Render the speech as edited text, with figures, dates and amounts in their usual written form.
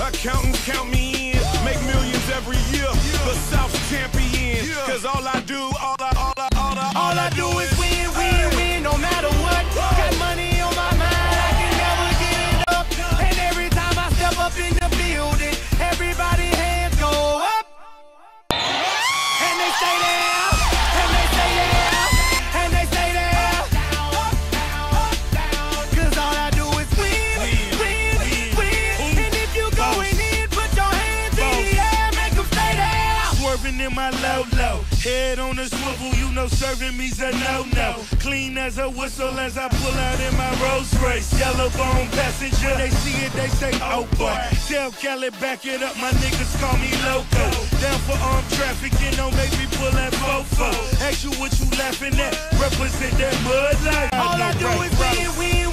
accountants count me in. Make millions every year, the South's champion. Cause all I do is win, win, win, no matter what. Got money on my mind, I can never get it up. And every time I step up in the building, everybody hands go up. And they stay there, and they stay there, and they stay there. Cause all I do is win, win, win. And if you going in, put your hands in the air, make them stay there. Swerving in my low, head on the swivel, you know serving me's a no-no. Clean as a whistle as I pull out in my Rolls Royce. Yellow bone passenger, they see it, they say, oh boy. Tell Cali, back it up, my niggas call me loco. Down for armed trafficking, don't make me pull that fofo. Ask you what you laughing at, represent that mud life. All I do is win, win,